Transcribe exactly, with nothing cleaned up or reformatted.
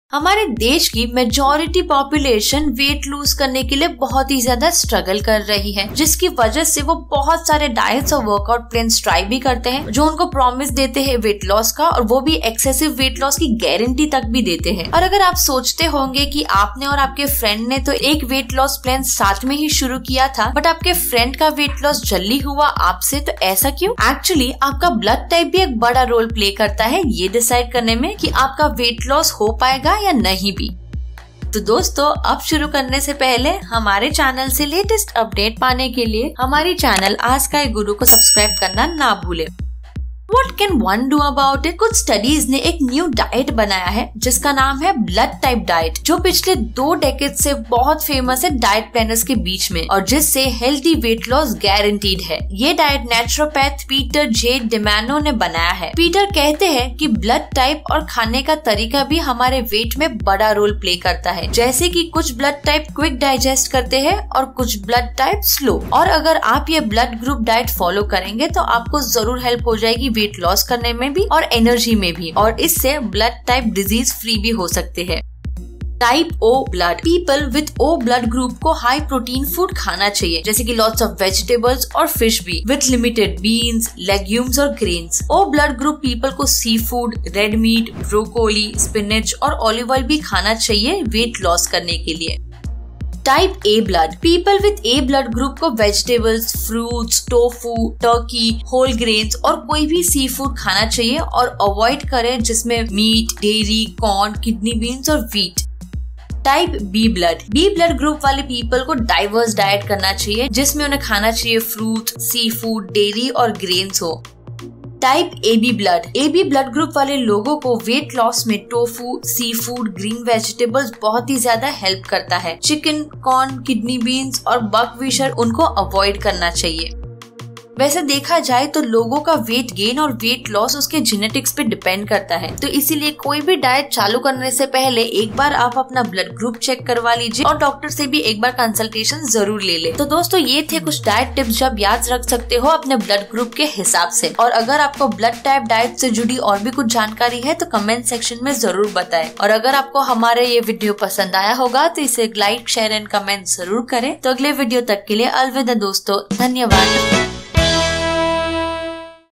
हमारे देश की मेजॉरिटी पॉपुलेशन वेट लूज करने के लिए बहुत ही ज्यादा स्ट्रगल कर रही है, जिसकी वजह से वो बहुत सारे डाइट्स और वर्कआउट प्लान्स ट्राई भी करते हैं जो उनको प्रॉमिस देते हैं वेट लॉस का, और वो भी एक्सेसिव वेट लॉस की गारंटी तक भी देते हैं। और अगर आप सोचते होंगे कि आपने और आपके फ्रेंड ने तो एक वेट लॉस प्लान साथ में ही शुरू किया था, बट आपके फ्रेंड का वेट लॉस जल्दी हुआ आपसे, तो ऐसा क्यों? एक्चुअली आपका ब्लड टाइप भी एक बड़ा रोल प्ले करता है ये डिसाइड करने में कि आपका वेट लॉस हो पाएगा या नहीं भी। तो दोस्तों, अब शुरू करने से पहले हमारे चैनल से लेटेस्ट अपडेट पाने के लिए हमारी चैनल आस्क आई गुरु को सब्सक्राइब करना ना भूले। What can one do about it? कुछ स्टडीज ने एक न्यू डाइट बनाया है जिसका नाम है ब्लड टाइप डाइट, जो पिछले दो डेकेड से बहुत फेमस है डाइट प्लानर्स के बीच में, और जिससे हेल्दी वेट लॉस गारंटीड है। ये diet naturopath Peter J D'Adamo ने बनाया है। पीटर कहते हैं कि ब्लड टाइप और खाने का तरीका भी हमारे वेट में बड़ा रोल प्ले करता है, जैसे कि कुछ ब्लड टाइप क्विक डाइजेस्ट करते हैं और कुछ ब्लड टाइप स्लो। और अगर आप ये ब्लड ग्रुप डाइट फॉलो करेंगे तो आपको जरूर हेल्प हो जाएगी वेट लॉस करने में भी और एनर्जी में भी, और इससे ब्लड टाइप डिजीज फ्री भी हो सकते हैं। Type O blood people with O blood group को हाई प्रोटीन फूड खाना चाहिए, जैसे कि लॉट्स ऑफ वेजिटेबल्स और फिश भी, विथ लिमिटेड बीन्स, लेग्यूम्स और grains. O blood group people को sea food, red meat, broccoli, spinach और ऑलिव ऑयल भी खाना चाहिए वेट लॉस करने के लिए। Type A blood people with A blood group को vegetables, fruits, tofu, turkey, whole grains और कोई भी सी फूड खाना चाहिए और अवॉइड करें जिसमें meat, dairy, corn, kidney beans और wheat. Type B blood B blood group वाले पीपल को डाइवर्स डाइट करना चाहिए, जिसमें उन्हें खाना चाहिए फ्रूट, सी फूड, डेयरी और ग्रेन्स हो। Type A B blood A B blood group वाले लोगों को वेट लॉस में tofu, sea food, green vegetables बहुत ही ज्यादा हेल्प करता है। चिकन, कॉर्न, किडनी बीन्स और बकव्हीट उनको अवॉइड करना चाहिए। वैसे देखा जाए तो लोगों का वेट गेन और वेट लॉस उसके जेनेटिक्स पे डिपेंड करता है, तो इसीलिए कोई भी डाइट चालू करने से पहले एक बार आप अपना ब्लड ग्रुप चेक करवा लीजिए और डॉक्टर से भी एक बार कंसल्टेशन जरूर ले ले। तो दोस्तों, ये थे कुछ डाइट टिप्स जो आप याद रख सकते हो अपने ब्लड ग्रुप के हिसाब से। और अगर आपको ब्लड टाइप डाइट से जुड़ी और भी कुछ जानकारी है तो कमेंट सेक्शन में जरूर बताएं। और अगर आपको हमारे ये वीडियो पसंद आया होगा तो इसे लाइक, शेयर एंड कमेंट जरूर करें। तो अगले वीडियो तक के लिए अलविदा दोस्तों, धन्यवाद।